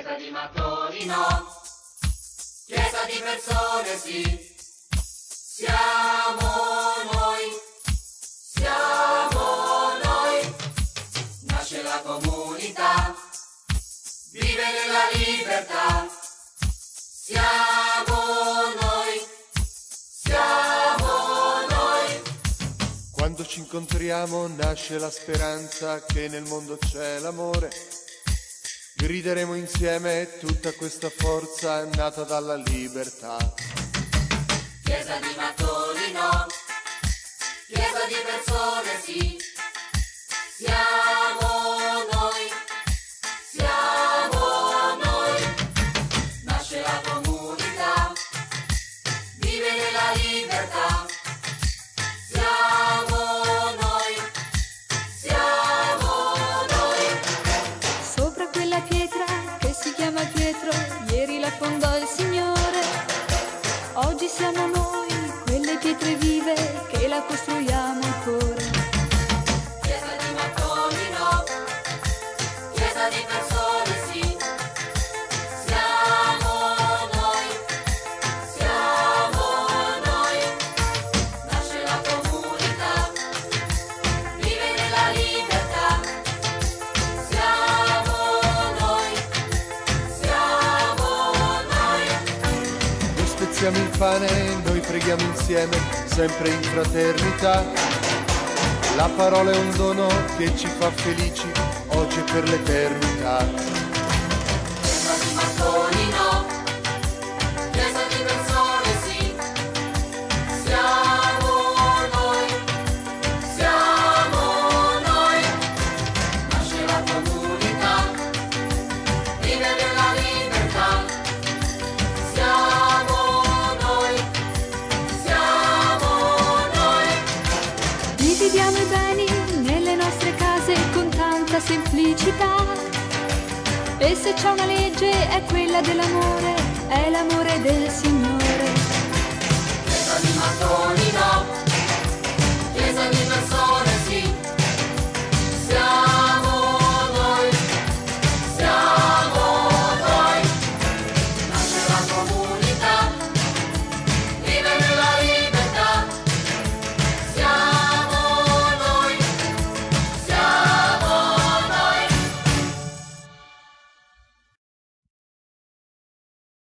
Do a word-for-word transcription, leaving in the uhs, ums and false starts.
Chiesa di mattoni no, chiesa di persone sì, siamo noi, siamo noi, nasce la comunità, vive nella libertà, siamo noi, siamo noi. Quando ci incontriamo nasce la speranza che nel mondo c'è l'amore. Grideremo insieme tutta questa forza nata dalla libertà. Chiesa di mattoni no, chiesa di persone sì, siamo noi, siamo noi. Nasce la comunità, vive nella libertà, siamo noi, siamo noi. Sopra quella pietra che si chiama Pietro, ieri la fondò il Signore. Oggi siamo noi, quelle pietre vive che la costruiamo ancora. Chiesa di mattoni no, chiesa di persone sì, siamo noi, siamo noi. Nasce la comunità, vive nella libertà, siamo noi, siamo noi. Noi spezziamo il pane, noi preghiamo insieme, sempre in fraternità. La parola è un dono che ci fa felici, oggi e per l'eternità. Chiesa di mattoni no, chiesa di persone sì, siamo noi, siamo noi. Nasce la comunità, vive nella libertà, siamo noi, siamo noi. Dividiamo i beni nelle nostre case con tanta semplicità. E se c'è una legge è quella dell'amore, è l'amore del Signore. Chiesa di mattoni no,